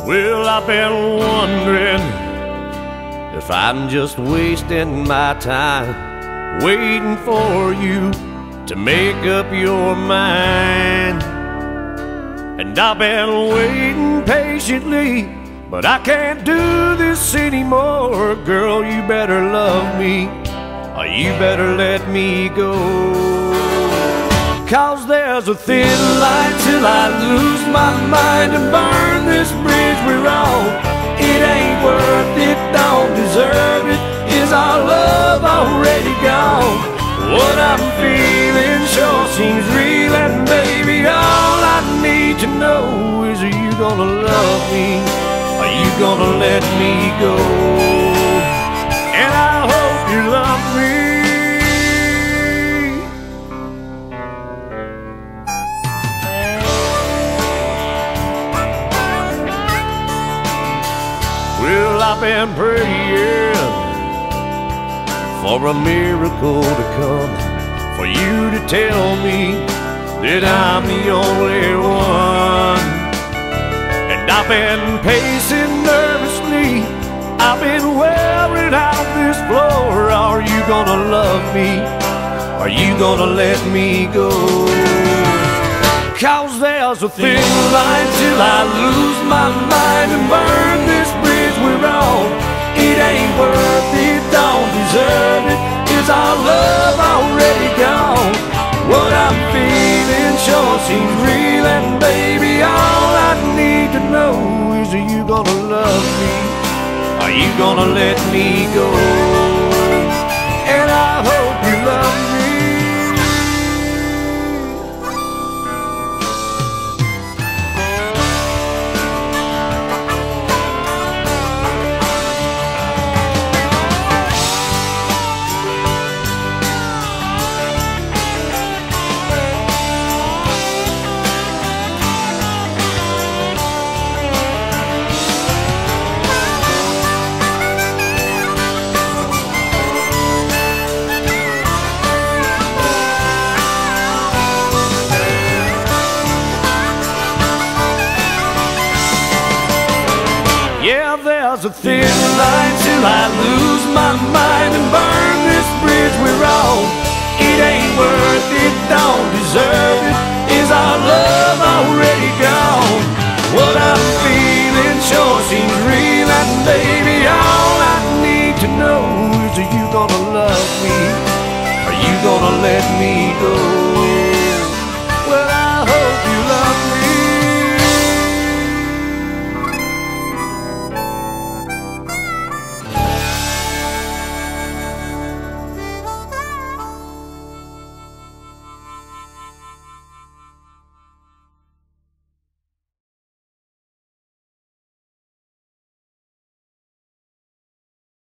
Well, I've been wondering if I'm just wasting my time waiting for you to make up your mind. And I've been waiting patiently, but I can't do this anymore. Girl, you better love me, or you better let me go. 'Cause there's a thin line till I lose my mind and burn this bridge we're on. It ain't worth it, don't deserve it. Is our love already gone? What I'm feeling sure seems real, and baby, all I need to know is, are you gonna love me? Are you gonna let me go? And I hope you love me. Well, I've been praying for a miracle to come, for you to tell me that I'm the only one. And I've been pacing nervously, I've been wearing out this floor. Are you gonna love me? Are you gonna let me go? 'Cause there's a thin line till I lose my mind and burn this bridge we're on. It ain't worth it, don't deserve it. Is our love already gone? What I'm feeling sure seems real, and baby, all I need to know is, are you gonna love me? Are you gonna let me go? And I hope you love me. Yeah, there's a thin line till I lose my mind and burn this bridge we're on. It ain't worth it, don't deserve it. Is our love already gone? What I'm feeling sure seems real, and baby, all I need to know is, are you gonna love me? Are you gonna let me go?